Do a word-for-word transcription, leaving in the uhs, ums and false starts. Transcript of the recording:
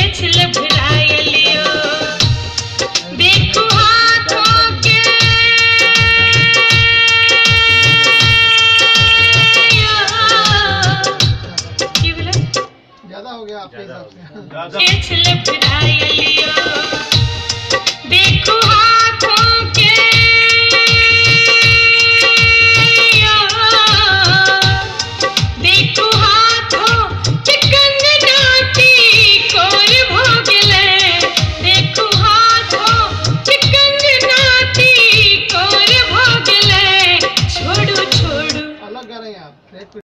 छेछल भिड़ायलियो देखू हाथों के की बोले ज्यादा हो गया आपके हिसाब से। छेछल भिड़ायलियो देखू हाथों के देखू हाथों के कंगनाती कोर भोगले देखू हाथों के कंगनाती कोर भोगले छोड़ू छोड़ू अलग गा रहे हैं आप।